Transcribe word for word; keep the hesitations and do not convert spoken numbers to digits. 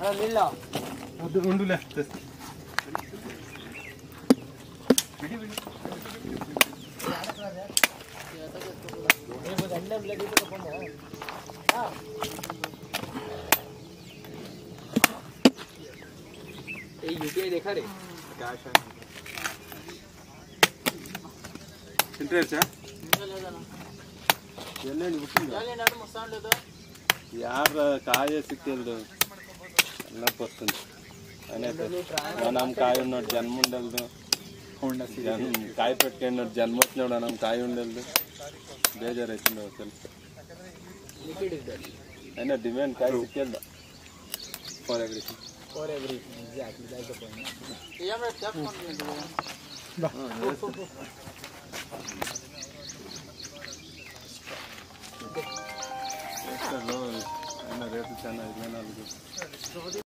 ఉండులే UPI देखा रे cash है इंटरेस्ट है ಎಲ್ಲೇನು ಬಿಟ್ಟಿಲ್ಲ ಯಾರ ಕಾಯೇ ಸಿಕ್ಕಿಲ್ದು ಎಲ್ಲ ಬರ್ತಂತ అనైతే మనం కాయ ఉన్నాడు జన్మ ఉండదు కాయ పెట్టుకున్నాడు జన్మ వచ్చినాడు మనం కాయ ఉండదు బేజారు అవుతుంది అసలు అయినా డిమాండ్ కాయ సిక్కేదా for everything for everything exactly that's the point ఏమరా స్టెప్ కంప్లీట్ అయినా రేటు చాలా ఇరవై నాలుగు